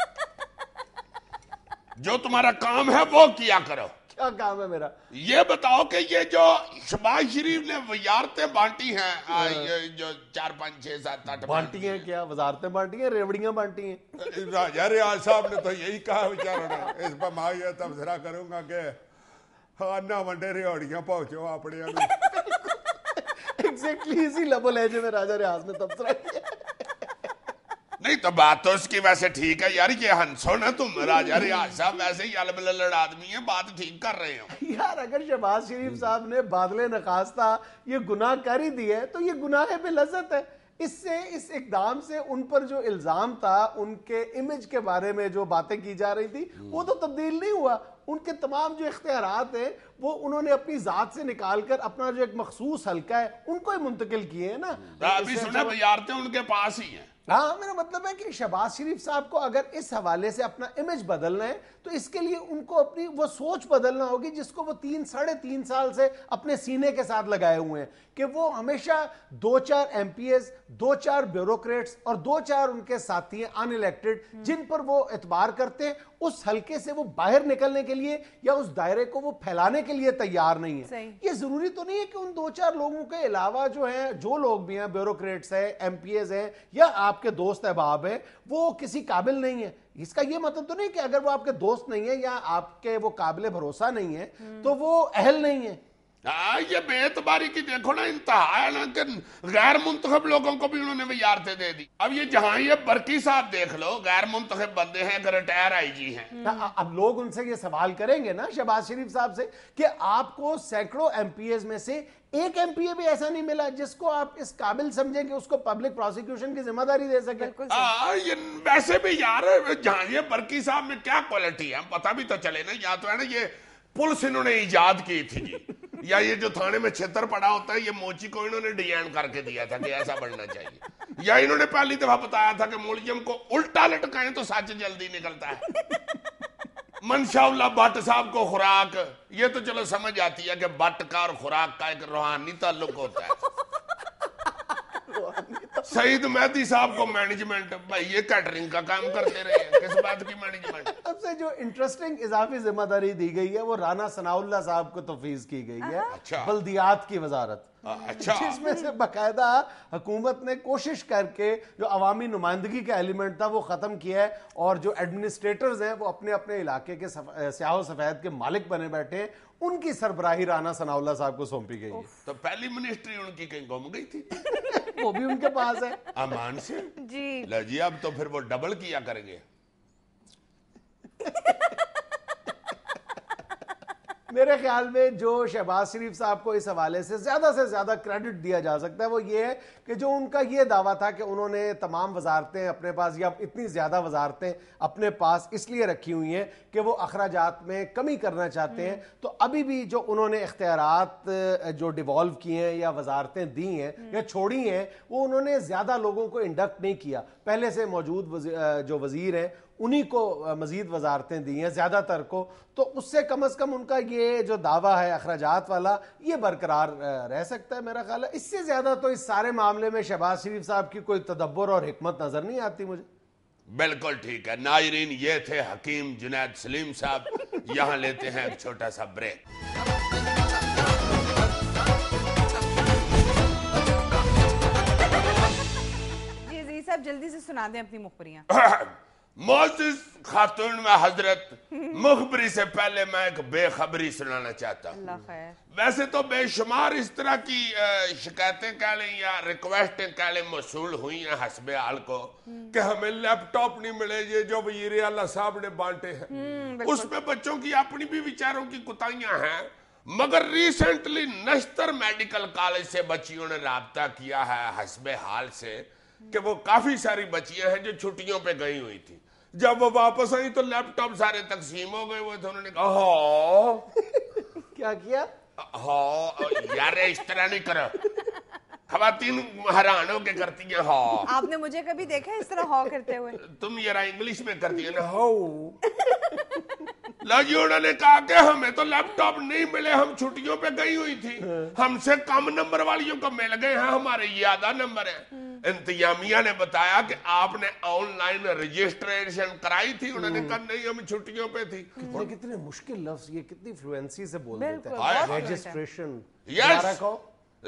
जो तुम्हारा काम है वो किया करो। क्या काम है मेरा? ये बताओ कि ये जो शहबाज शरीफ ने वजारतें बांटी हैं, ये जो 4 5 6 7 8 बांटी हैं क्या? वजारतें बांटी हैं, रेवड़ियां बांटी हैं। राजा रियाज साहब ने तो यही कहा बेचारों ने। इस पर मैं ये तबसरा करूंगा कि खाना वंडे रियोड़ियां पहुंचो अपने। एग्जैक्टली इसी लबो लहजे में राजा रियाज ने तबसरा किया। नहीं तो बात तो उसकी वैसे ठीक है यार, ये हंसो ना तुम। राजा रियाज साहब वैसे ही अलबल आदमी है, बात ठीक कर रहे हो। यार अगर शहबाज शरीफ साहब ने बादले नखास्ता ये गुनाह कर ही दिया है तो ये गुनाह बेलज़्ज़त है। इससे, इस इकदाम से उन पर जो इल्जाम था, उनके इमेज के बारे में जो बातें की जा रही थी, वो तो तब्दील नहीं हुआ। उनके तमाम जो इख्तियारात हैं वो उन्होंने अपनी जात से निकाल कर अपना जो एक मखसूस हल्का है उनको ही मुंतकिल किए हैं ना। अभी सुना वजारतें उनके पास ही हैं। हाँ, मेरा मतलब है कि शहबाज शरीफ साहब को अगर इस हवाले से अपना इमेज बदलना है तो इसके लिए उनको अपनी वो सोच बदलना होगी जिसको वो 3 साढ़े 3 साल से अपने सीने के साथ लगाए हुए हैं, कि वो हमेशा 2-4 एमपीएस, 2-4 ब्यूरोक्रेट्स और 2-4 उनके साथी हैं अनइलेक्टेड जिन पर वो एतबार करते हैं, उस हल्के से वो बाहर निकलने के लिए या उस दायरे को वो फैलाने के लिए तैयार नहीं है। ये जरूरी तो नहीं है कि उन 2-4 लोगों के अलावा जो है, जो लोग भी हैं, ब्यूरोक्रेट्स हैं, एमपीएस हैं या आपके दोस्त अहबाब हैं, वो किसी काबिल नहीं है। इसका ये मतलब तो नहीं कि अगर वो आपके दोस्त नहीं है या आपके वो काबिल भरोसा नहीं है तो वो अहल नहीं है। ये बेतबारी की देखो ना इंतहा है ना, कि गैर मुंतखब लोगों को भी उन्होंने वजारतें दे दी। अब ये जहां ये बरकी साहब देख लो, गैर मुंतखब बंदे हैं, रिटायर आईजी हैं। अब लोग उनसे ये सवाल करेंगे ना शहबाज शरीफ साहब से कि आपको सैकड़ों एमपीएस में से एक एमपीए भी ऐसा नहीं मिला जिसको आप इस काबिल समझें कि उसको पब्लिक प्रोसिक्यूशन की जिम्मेदारी दे सके। ये वैसे भी यार, जहां ये बरकी साहब में क्या क्वालिटी है पता भी तो चले ना। या तो है ना ये पुलिस इन्होंने इजाद की थी जी, या ये जो थाने में छितर पड़ा होता है, ये मोची को इन्होंने डिजाइन करके दिया था कि ऐसा बनना चाहिए, या इन्होंने पहली दफा बताया था कि मुलजिम को उल्टा लटकाएं तो सच जल्दी निकलता है। मंशाउल्लाह भट्ट साहब को खुराक, ये तो चलो समझ आती है कि भट्ट का और खुराक का एक रूहानी ताल्लुक होता है। सईद मेहदी साहब को मैनेजमेंट, भाई ये कैटरिंग का काम करते रहे हैं, किस बात की मैनेजमेंट। सबसे जो इंटरेस्टिंग इजाफी जिम्मेदारी दी गई है वो राना सनाउल्लाह साहब को तफवीज की गई है। अच्छा। बल्दियात की वजारत। अच्छा। जिसमें से बाकायदा हुकूमत ने कोशिश करके जो अवामी नुमाइंदगी का एलिमेंट था वो खत्म किया है, और जो एडमिनिस्ट्रेटर्स हैं वो अपने अपने इलाके के स्याह सफेद के मालिक बने बैठे, उनकी सरबराही राना सनाउल्लाह साहब को सौंपी गई है। तो पहली मिनिस्ट्री उनकी कहीं गुम गई थी। वो भी उनके पास है अमान से जी। लो जी, अब तो फिर वो डबल किया करेंगे। मेरे ख्याल में जो शहबाज शरीफ साहब को इस हवाले से ज्यादा क्रेडिट दिया जा सकता है वो ये है कि जो उनका ये दावा था कि उन्होंने तमाम वजारतें अपने पास, या इतनी ज्यादा वजारतें अपने पास इसलिए रखी हुई हैं कि वो अखराजात में कमी करना चाहते हैं, तो अभी भी जो उन्होंने इख्तियारात जो डिवॉल्व किए हैं या वजारतें दी हैं या छोड़ी हैं, वो उन्होंने ज्यादा लोगों को इंडक्ट नहीं किया। पहले से मौजूद जो वजीर हैं उन्हीं को मजीद वजारतें दी हैं ज्यादातर को, तो उससे कम अज कम उनका ये जो दावा है अखराजात वाला ये बरकरार रह सकता है। मेरा ख्याल है इससे ज्यादा तो इस सारे मामले में शहबाज शरीफ साहब की कोई तदब्बर और हिकमत नजर नहीं आती मुझे। बिल्कुल ठीक है नाजरीन, ये थे हकीम जुनैद सलीम साहब। यहाँ लेते हैं एक छोटा सा ब्रेक। जी साहब जल्दी से सुना दें अपनी मुखबरियां। मोअज़्ज़िज़ खातून व हजरत, मुखबरी से पहले मैं एक बेखबरी सुनाना चाहता हूँ। अल्लाह खैर। वैसे तो बेशुमार इस तरह की शिकायतें कह लें या रिक्वेस्टें कह लें मौसूल हुई हैं हस्बे हाल को कि हमें लैपटॉप नहीं मिले, ये जो वज़ीर आला साहब ने बांटे हैं। उसमें बच्चों की अपनी भी विचारों की कुताहियां हैं, मगर रिसेंटली नश्तर मेडिकल कॉलेज से बच्चियों ने राब्ता किया है हस्बे हाल से कि वो काफी सारी बच्चियां हैं जो छुट्टियों पे गई हुई थी। जब वो वापस आई तो लैपटॉप सारे तकसीम हो गए हुए थे। उन्होंने कहा हाँ क्या किया? हाँ यार इस तरह नहीं करो, खवातीन हैरान हो के करती हैं हाँ। आपने मुझे कभी देखा है इस तरह हॉ करते हुए? तुम यार इंग्लिश में करती है ना हाँ। लाजी उन्होंने कहा कि हमें तो लैपटॉप नहीं मिले, हम छुट्टियों पे गई हुई थी, हमसे कम नंबर वालियों को मिल गए हैं, हमारे ज्यादा नंबर हैं। इंतजामिया ने बताया कि आपने ऑनलाइन रजिस्ट्रेशन कराई थी। उन्होंने कहा नहीं हम छुट्टियों पे थी। कितने मुश्किल लफ्ज, ये कितनी फ्लुएंसी से बोल देते बिल्कुल, हैं। बहुत fluent है। Registration, Yes. दोबारा कहो।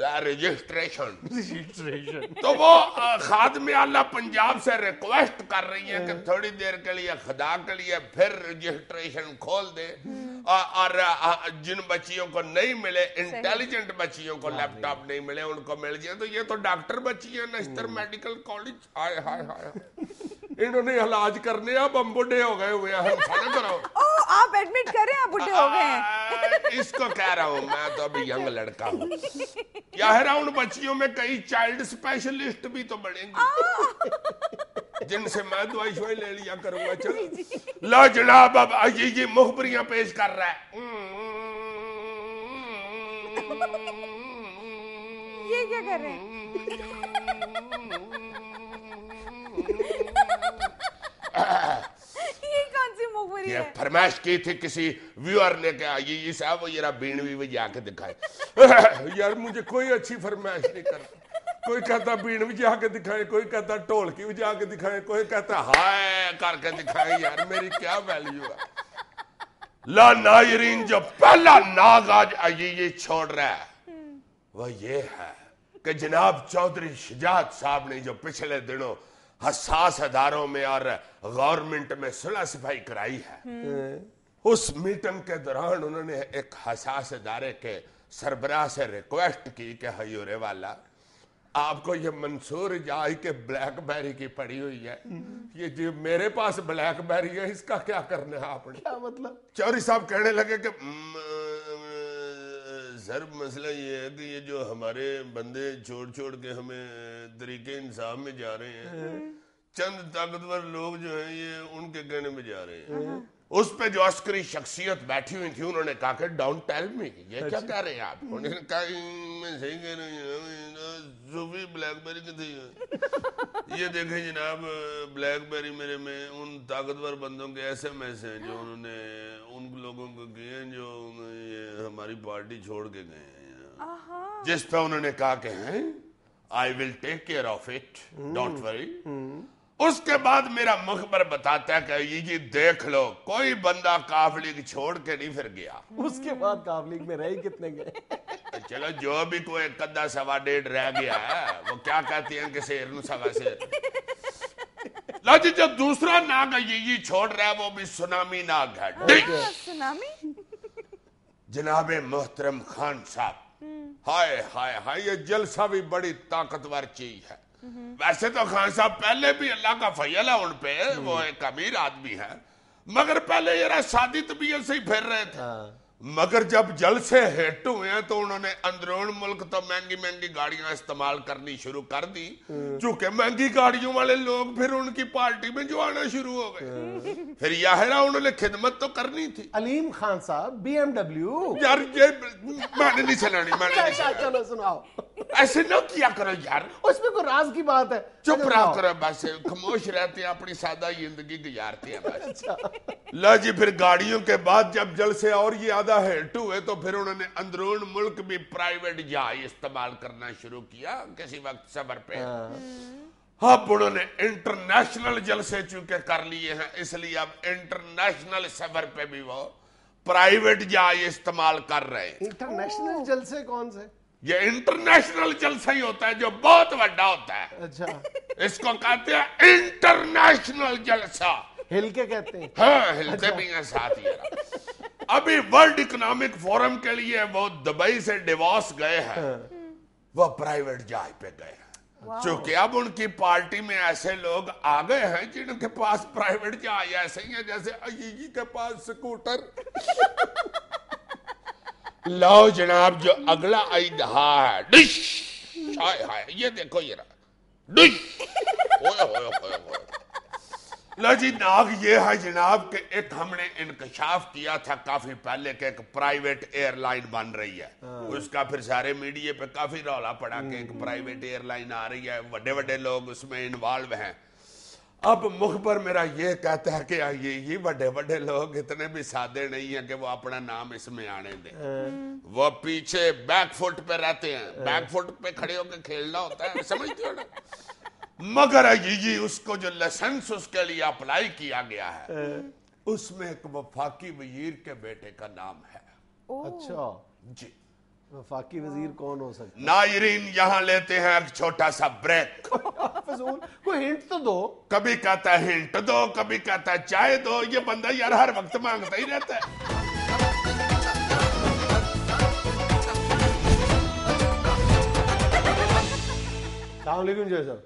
रजिस्ट्रेशन तो वो खादमे आला पंजाब से रिक्वेस्ट कर रही है कि थोड़ी देर के लिए खुदा के लिए फिर रजिस्ट्रेशन खोल दे और जिन बच्चियों को नहीं मिले, इंटेलिजेंट बच्चियों को लैपटॉप नहीं मिले, उनको मिल जाए। तो ये तो डॉक्टर बच्ची है नश्तर मेडिकल कॉलेज। हाय हाय हाय, इन्होंने इलाज करने, अब हम बुढ़े हो गए हुए हैं, हम करो। ओ आप एडमिट करें, आप बुढ़े हो गए हैं। इसको कह रहा हूं मैं तो अभी यंग लड़का हूं। यार उन बच्चियों में कई चाइल्ड स्पेशलिस्ट भी तो बढ़ेंगे जिनसे मैं दवाई शवाई ले लिया करूंगा। चलो लो जनाब, अब जी मुखबरियां पेश कर रहा है। ये क्या कर रहे हैं? ये कौन सी मुखबरी ये है? फरमाइश की थी किसी व्यूअर ने कहा ये साहब वो जरा बीणवी बजा के दिखाए। यार मुझे कोई अच्छी फरमाइश नहीं करता। कोई कहता बीन बजा के दिखाए, कोई कहता ढोलकी बजा के दिखाए, कोई कहता हाय करके दिखाए। यार मेरी क्या वैल्यू है। ला नायरीन, जो पहला नाग आज ये छोड़ रहा है वो ये है कि जनाब चौधरी शुजात साहब ने जो पिछले दिनों हसास अदारों में और गवर्नमेंट में सुलह सफाई कराई है, उस मीटिंग के दौरान उन्होंने एक हसास अदारे के सरबराह से रिक्वेस्ट की कि हयूरे वाला, आपको ये मंसूर जाए कि ब्लैकबेरी की पड़ी हुई है, ये जो मेरे पास ब्लैकबेरी है इसका क्या करना है आपने? क्या मतलब? चौधरी साहब कहने लगे कि सर मसला ये है कि ये जो हमारे बंदे छोड़ छोड़ के हमें तरीके इंसाफ में जा रहे हैं, चंद ताकतवर लोग जो हैं ये उनके कहने में जा रहे हैं। उस पे जो अस्करी शख्सियत बैठी हुई थी उन्होंने कहा कि डोंट टेल मी, ये क्या कह रहे हैं आप? उन्होंने कहा मैं सही कह रही हूँ, सूफी ब्लैकबेरी की थी। ये देखें जनाब, ब्लैकबेरी मेरे में उन ताकतवर बंदों के SMS हैं जो उन्होंने उन लोगों को किए हैं जो ये हमारी पार्टी छोड़ के गए हैं, जिस पे उन्होंने कहा कि हैं I will take care of it, don't worry. उसके बाद मेरा मुखबर बताता है कि ये देख लो कोई बंदा काफ लीग छोड़ के नहीं फिर गया। उसके बाद काफ लीग में रही कितने गए? चलो जो भी कोई कद्दा सवा डेढ़ रह गया है, वो क्या कहती हैं कि शेर नु सवा शेर। लो जी, जो दूसरा नाग ये छोड़ रहा है वो भी सुनामी नाग है। सुनामी? जनाबे मोहतरम खान साहब, हाय हाय हाय, ये जलसा भी बड़ी ताकतवर चीज है। वैसे तो खान साहब पहले भी अल्लाह का फजल है उन पे, वो एक अमीर आदमी है, मगर पहले जरा सादी तबीयत से ही फिर रहे थे। मगर जब जल से हिट हुए हैं तो उन्होंने अंदरून मुल्क तो महंगी महंगी गाड़ियां इस्तेमाल करनी शुरू कर दी, चूंकि महंगी गाड़ियों वाले लोग फिर उनकी पार्टी में जो आना शुरू हो गए। फिर याहरा उन्होंने खिदमत तो करनी थी। अलीम खान साहब BMW। यार ये मैंने नहीं चलानी, मैंने नहीं चलानी। चलो सुनाओ। ऐसे न किया करो यार, उसमें कोई राज की बात है। चुप अच्छा, रहा सुनाओ। करो, बस खामोश रहते हैं, अपनी सादा जिंदगी गुजारते हैं बस। ला जी, फिर गाड़ियों के बाद जब जल से और ये आधा हिट हुए तो फिर उन्होंने अंदरून मुल्क भी प्राइवेट जहाज इस्तेमाल करना शुरू किया किसी वक्त सफर पे। अब उन्होंने इंटरनेशनल जलसे चूंकि कर लिए हैं, इसलिए अब इंटरनेशनल सफर पे भी वो प्राइवेट जहाज इस्तेमाल कर रहे हैं। इंटरनेशनल जलसे कौन से? ये इंटरनेशनल जलसा ही होता है जो बहुत बड़ा होता है। अच्छा, इसको कहते हैं इंटरनेशनल जलसा। हिल के कहते हैं। हाँ, हिलते भी हैं साथ ही यार। अभी वर्ल्ड इकोनॉमिक फोरम के लिए वो दुबई से डिवोर्स गए हैं, वो प्राइवेट जहाज पे गए हैं, क्योंकि अब उनकी पार्टी में ऐसे लोग आ गए हैं जिनके पास प्राइवेट जहाज ऐसे ही है जैसे अय्यी के पास स्कूटर। लो जनाब, जो अगला अइदहा है, डिश, हाय हाय, ये देखो ये रहा डिश, ओए ओए ओए ओए। लो जी, नाग ये है जनाब कि एक हमने इंकशाफ किया था काफी पहले कि एक प्राइवेट एयरलाइन बन रही है। उसका फिर सारे मीडिया पे काफी रौला पड़ा कि एक प्राइवेट एयरलाइन आ रही है, बड़े बड़े लोग उसमें इन्वॉल्व हैं। अब मुखबर मेरा ये कहता है कि ये बड़े बड़े लोग इतने भी सादे नहीं हैं कि वो अपना नाम इसमें आने दें। वो पीछे बैक फुट पे रहते हैं, बैक फुट पे खड़े होकर खेलना होता है, समझते हो ना। मगर ये उसको जो लाइसेंस उसके लिए अप्लाई किया गया है, उसमें एक वफाकी वजीर के बेटे का नाम है। अच्छा जी, वफाकी वजीर कौन हो सकता है? नायरीन यहाँ लेते हैं एक छोटा सा ब्रेक। फजूल, कोई हिंट तो दो। कभी कहता है हिंट दो, कभी कहता है चाय दो, ये बंदा यार हर वक्त मांगता ही रहता है। अस्सलाम वालेकुम जो साहब।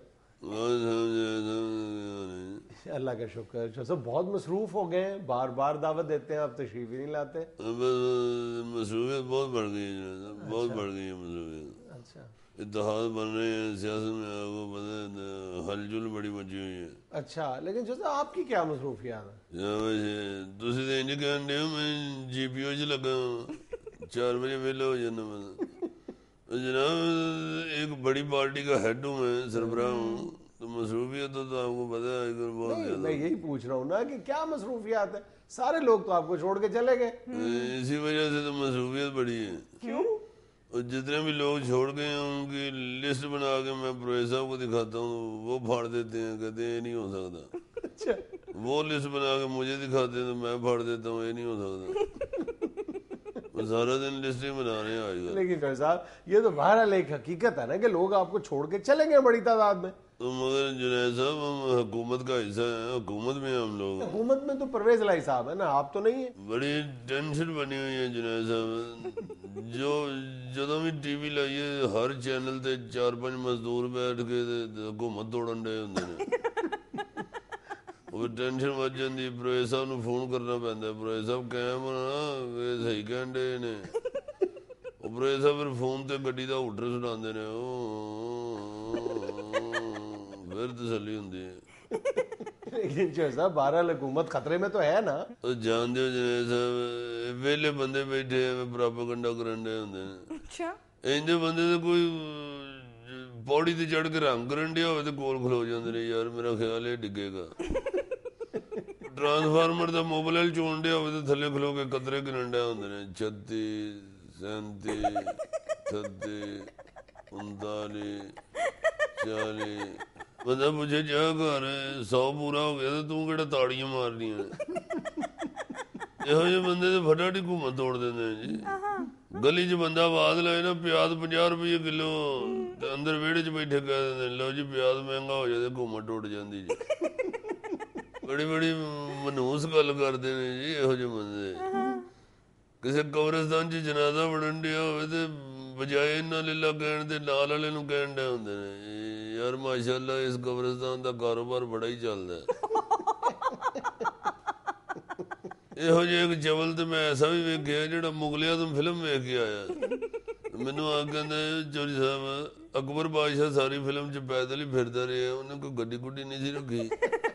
अल्लाह का शुक्र। जो सब बहुत मसरूफ हो गए हैं, बार बार दावत देते हैं, आप तशरीफ ही नहीं लाते। मसरूफियत बहुत बढ़ गई है, बहुत बढ़ गई है मसरूफियत। अच्छा इत्तेहाद बन रहे हैं सियासत में, आपको पता है हलचल बड़ी मची हुई है। अच्छा, लेकिन जो साहब आपकी क्या मसरूफियात है? तुसी तो इंज कहने हो मैं GPO च लगा 4 बजे वेला हो जाना मैं। जनाब एक बड़ी पार्टी का हेड हूँ मैं, सरबराह हूँ, तो मसरूफियत तो आपको पता है आजकल बहुत नहीं, ज्यादा। मैं यही पूछ रहा हूँ ना कि क्या मसरूफियात है। सारे लोग तो आपको छोड़ के चले गए। इसी वजह से तो मसरूफियत बड़ी है। क्यों? और जितने भी लोग छोड़ गए हैं उनकी लिस्ट बना के मैं प्रोफेसर साहब को दिखाता हूँ, वो फाड़ देते हैं, कहते हैं ये नहीं हो सकता। अच्छा, वो लिस्ट बना के मुझे दिखाते हैं तो मैं फाड़ देता हूँ, ये नहीं हो सकता। वो सारा दिन लिस्ट ही बना रहे हैं आजकल। लेकिन डॉक्टर साहब ये तो बहरहाल एक हकीकत है ना कि लोग आपको छोड़ के चले गए बड़ी तादाद में। तो मगर जुनैद साहब हम हुकूमत का हिस्सा है, हुकूमत में हम लोग। हुकूमत में तो परवेज लाई साहब है ना, आप तो नहीं है। बड़ी टेंशन बनी हुई है जुनैद साहब। जो भी टीवी लाइए हर चैनल ते 4-5 मजदूर बैठ के हुकूमत तोड़न डे होंदे ने। वो टेंशन वध जाती, प्रोफेसर साहब नूं फोन करना पैंदा, प्रोफेसर साहब कैम होना सही कहन डे ने। प्रोफेसर साहब फिर फोन ते गड्डी दा हुटर सुनांदे ने, फिर तसल्ली हुंदी है। लेकिन जो साहब बहरहाल हुकूमत खतरे में तो है ना। तो जानते हो जुनैद साहब वेले बंदे बैठे प्रोपेगेंडा करन डे हुंदे ने। अच्छा, इंज बंदे ते कोई पौड़ी ते चढ़ के रंग करन डे होवे ते कोल खलो जांदे ने, यार मेरा ख्याल है डिगेगा। ट्रांसफार्मर दा मोबाइल चोन डे होवे ते थल्ले खलो के कतरे गिनन डे हुंदे ने, 36 37 38 39 40। बंदा पूछे जा घर 100 पूरा हो गया तो तू केड़ा ताड़ियां मारनियां ने। ਇਹੋ ਜਿਹੇ ਬੰਦੇ ਤੇ ਫਟਾਫਟ ਹੁਕੂਮਤ ਤੋੜ ਦਿੰਦੇ ਨੇ ਜੀ। ਗਲੀ 'ਚ ਬੰਦਾ ਆਵਾਜ਼ ਲਾਏ ਨਾ ਪਿਆਜ਼ 50 ਰੁਪਏ ਕਿਲੋ, ਤੇ ਅੰਦਰ ਵਿਹੜੇ 'ਚ ਬੈਠੇ ਕਹਿ ਦਿੰਦੇ ਲਓ ਜੀ ਪਿਆਜ਼ ਮਹਿੰਗਾ ਹੋ ਜਾਏ ਤੇ ਹੁਕੂਮਤ ਟੁੱਟ ਜਾਂਦੀ ਜੀ। ਬੜੀ ਬੜੀ ਮਨਹੂਸ ਗੱਲ ਕਰਦੇ ਨੇ ਜੀ ਇਹੋ ਜਿਹੇ ਬੰਦੇ। ਕਿਸੇ ਕਬਰਸਤਾਨ 'ਚ ਜਨਾਜ਼ਾ ਵੜਨ ਡਿਆ ਹੋਵੇ ਤੇ ਬਜਾਏ ਇਹਨਾਂ ਲੀਲਾ ਕਹਿਣ ਦੇ ਨਾਲ ਵਾਲੇ ਨੂੰ ਕਹਿਣ ਡਿਆ ਹੁੰਦੇ ਨੇ ਯਾਰ ਮਾਸ਼ਾਅੱਲਾ ਇਸ ਕਬਰਸਤਾਨ ਦਾ ਕਾਰੋਬਾਰ ਬੜਾ ਹੀ ਚੱਲਦਾ। ਇਹੋ ਜਿਹੇ ਇੱਕ ਚਵਲ ਤੇ ਮੈਂ ਐਸਾ ਵੀ ਵੇਖਿਆ ਜਿਹੜਾ ਮੁਗਲਿਆਂ ਤੋਂ ਫਿਲਮ ਵੇਖ ਕੇ ਆਇਆ। ਮੈਨੂੰ ਆ ਕਹਿੰਦਾ ਚੌਧਰੀ ਸਾਹਿਬ ਅਕਬਰ ਬਾਦਸ਼ਾਹ ਸਾਰੀ ਫਿਲਮ 'ਚ ਪੈਦਲ ਹੀ ਫਿਰਦਾ ਰਿਹਾ, ਉਹਨੇ ਕੋਈ ਗੱਡੀ गुड्डी नहीं सी रखी।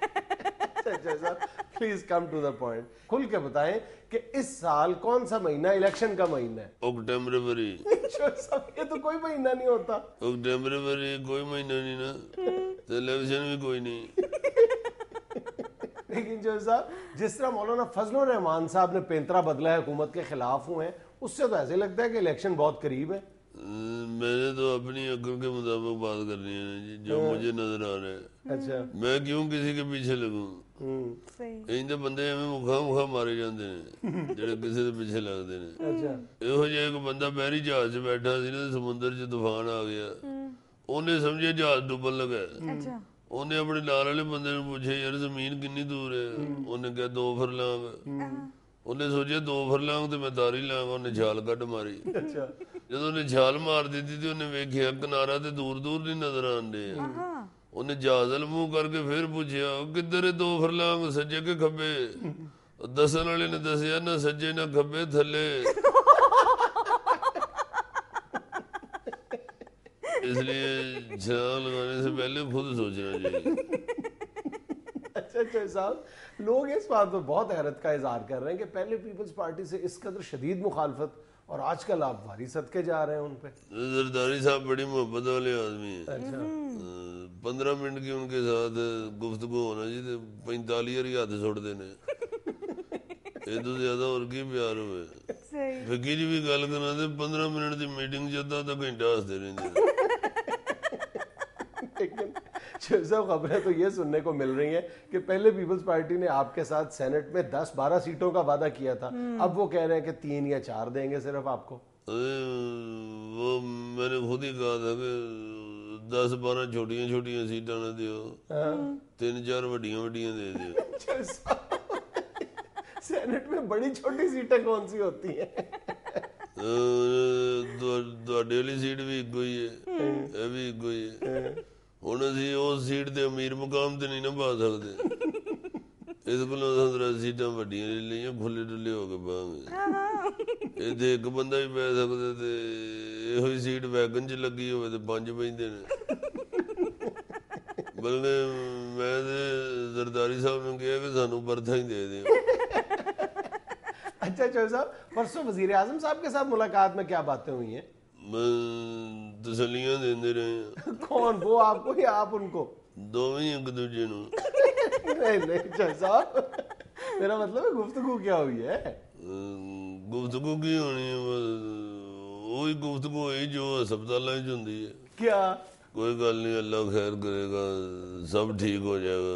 Please come to the point, खुल के बताएं कि इस साल कौन सा महीना इलेक्शन का महीना है? अक्टूबर। ये तो कोई महीना नहीं होता। अक्टूबर कोई महीना नहीं ना, तो इलेक्शन भी कोई नहीं। लेकिन जो साहब जिस तरह मौलाना फजलुर रहमान साहब ने पेंतरा बदला है, हुकूमत के खिलाफ हुए हैं, उससे तो ऐसे लगता है कि इलेक्शन बहुत करीब है। मैंने तो अपनी अक्ल के मुताबिक बात करनी है जी, जो मुझे नजर आ रहा है। अच्छा, मैं क्यों किसी के पीछे लगूं? ਇੰਦੇ ਬੰਦੇ ਐਵੇਂ ਮੁਖਾ ਮਾਰੇ ਜਾਂਦੇ ਨੇ ਜਿਹੜੇ ਕਿਸੇ ਦੇ ਪਿੱਛੇ ਲੱਗਦੇ ਨੇ। अच्छा, ਇਹੋ ਜਿਹਾ ਇੱਕ ਬੰਦਾ ਬਹਿਰੀ ਜਹਾਜ਼ 'ਚ ਬੈਠਾ ਸੀ ਨਾ, ਸਮੁੰਦਰ 'ਚ ਤੂਫਾਨ ਆ ਗਿਆ, ਉਹਨੇ ਸਮਝਿਆ ਜਹਾਜ਼ ਡੁੱਬਣ ਲੱਗਾ। ਉਹਨੇ ਆਪਣੇ ਨਾਲ ਵਾਲੇ ਬੰਦੇ ਨੂੰ ਪੁੱਛਿਆ ਯਾਰ ਜ਼ਮੀਨ ਕਿੰਨੀ ਦੂਰ ਹੈ, ਉਹਨੇ ਕਿਹਾ 2 ਫਰਲਾਂਗ। ਉਹਨੇ ਸੋਚਿਆ 2 ਫਰਲਾਂਗ ਤੇ ਮੈਂ ਤਾਰੀ ਲਾਂਗਾ, ਉਹਨੇ ਛਾਲ ਕੱਢ ਮਾਰੀ। ਅੱਛਾ, ਜਦੋਂ ਉਹਨੇ ਛਾਲ ਮਾਰ ਦਿੱਤੀ ਤੇ ਉਹਨੇ ਵੇਖਿਆ ਕਿਨਾਰਾ ਤੇ ਦੂਰ ਦੂਰ ਨਹੀਂ ਨਜ਼ਰ ਆਉਂਦੇ। ਉਹਨੇ ਜਹਾਜ਼ ਵੱਲ ਮੂੰਹ ਕਰਕੇ ਫਿਰ ਪੁੱਛਿਆ ਕਿੱਧਰ ਹੈ 2 ਫਰਲਾਂਗ, ਸੱਜੇ ਕਿ ਖੱਬੇ? ਦੱਸਣ ਵਾਲੇ ਨੇ ਦੱਸਿਆ ਨਾ ਸੱਜੇ ਨਾ ਖੱਬੇ, ਥੱਲੇ। اس لیے چھال لگانے سے پہلے خود سوچنا چاہیے۔ اچھا صاحب، لوگ اس بات پر بہت حیرت کا اظہار کر رہے ہیں کہ پہلے پیپلز پارٹی سے اس قدر شدید مخالفت اور آج کل آپ واری صدقے جا رہے ہیں ان پہ۔ زرداری صاحب بڑی محبت والے آدمی ہیں۔ 15 منٹ کی ان کے ساتھ گفتگو ہونا جی تو 45 ہی ہاتھ چھوڑ دینے، یہ تو زیادہ اور کی پیار ہوئے۔ فقیر جی بھی گل کرنا تو 15 منٹ کی میٹنگ جدا تو گھنٹہ ہستے رہتے۔ لیکن شیخ صاحب خبریں تو یہ سننے کو مل رہی ہیں کہ پہلے پیپلز پارٹی نے آپ کے ساتھ سینٹ میں 10-12 سیٹوں کا وعدہ کیا تھا، اب وہ کہہ رہے ہیں کہ 3 یا 4 دیں گے صرف آپ کو۔ وہ میں نے خود ہی کہا تھا کہ 10-12 چھوٹیاں چھوٹیاں سیٹاں نہ دیو، 3-4 وڈیاں وڈیاں دے دیو۔ سینٹ میں بڑی چھوٹی سیٹیں کون سی ہوتی ہیں؟ ਤੁਹਾਡੇ ਵਾਲੀ ਸੀਟ ਵੀ ਇੱਕੋ ਹੀ ਹੈ, ਇਹ ਵੀ ਇੱਕੋ ਹੀ ਹੈ। ਹੁਣ ਅਸੀਂ ਉਸ ਸੀਟ ਤੇ ਅਮੀਰ ਮੁਕਾਮ ਤੇ ਨਹੀਂ ਨਾ ਪਾ ਸਕਦੇ, ਇਸ ਕੋਲੋਂ 15 ਸੀਟਾਂ ਵੱਡੀਆਂ ਲੈ ਲਈਆਂ, ਖੁੱਲੇ ਡੁੱਲੇ ਹੋ ਕੇ ਪਾਵਾਂਗੇ। ਇੱਥੇ ਇੱਕ ਬੰਦਾ ਵੀ ਪੈ ਸਕਦਾ ਤੇ ਇਹੋ ਹੀ ਸੀਟ ਵੈਗਨ 'ਚ ਲੱਗੀ ਹੋਵੇ ਤੇ 5 ਪੈਂਦੇ ਨੇ। ਬਲਕਿ ਮੈਂ ਤੇ ਜ਼ਰਦਾਰੀ ਸਾਹਿਬ ਨੂੰ ਕਿਹਾ ਕਿ ਸਾਨੂੰ ਬਰਥਾ ਹੀ ਦੇ ਦਿਓ۔ اچھا صاحب، پرسوں وزیر اعظم صاحب کے ساتھ ملاقات میں کیا باتیں ہوئی ہیں؟ تسلیاں دیندے رہے ہیں۔ کون، وہ آپ کو یا آپ ان کو؟ دونوں ایک دوجے نو۔ نہیں شیخ صاحب، میرا مطلب ہے گفتگو کیا ہوئی ہے؟ گفتگو کی ہونی ہے، وہی گفتگو ہوئی جو ہسپتالاں وچ ہوندی ہے۔ کیا؟ کوئی گل نہیں، اللہ خیر کرے گا، سب ٹھیک ہو جائے گا۔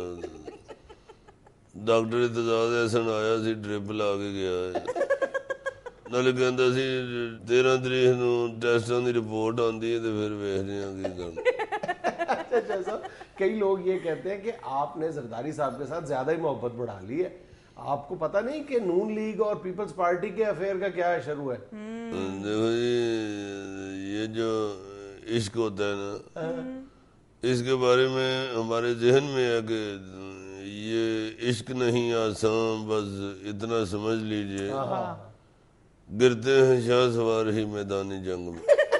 ڈاکٹر اعتزاز احسن آیا سی، ڈرپ لا کے گیا ہے، نالے کہندا سی 13 تاریخ نو ٹیسٹاں دی رپورٹ آندی ہے تے پھر ویکھدے ہاں کی کرنا۔ اچھا صاحب، کئی لوگ یہ کہتے ہیں کہ آپ نے زرداری صاحب کے ساتھ زیادہ ہی محبت بڑھا لی ہے، آپ کو پتہ نہیں کہ نون لیگ اور پیپلز پارٹی کے افیئر کا کیا شروع ہے؟ دیکھو جی، یہ جو عشق ہوتا ہے نا، اس کے بارے میں ہمارے ذہن میں ہے کہ یہ عشق نہیں آسان، بس اتنا سمجھ لیجئے گرتے ہیں شاہ سوار ہی میدان جنگ میں۔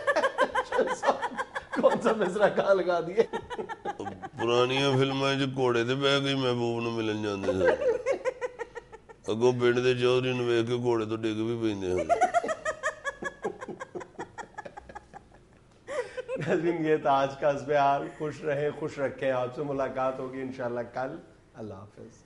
کون سا مصرع کہاں لگا دیے؟ پرانیاں فلمیں جو گھوڑے تے بہ کے محبوب نو ملن جاندے سن، اگوں پنڈ دے چودھری نو ویکھ کے گھوڑے تو ڈگ بھی پیندے ہن۔ ناظرین، یہ تھا آج کا حسب حال۔ خوش رہیں، خوش رکھیں۔ آپ سے ملاقات ہوگی انشاءاللہ کل۔ اللہ حافظ۔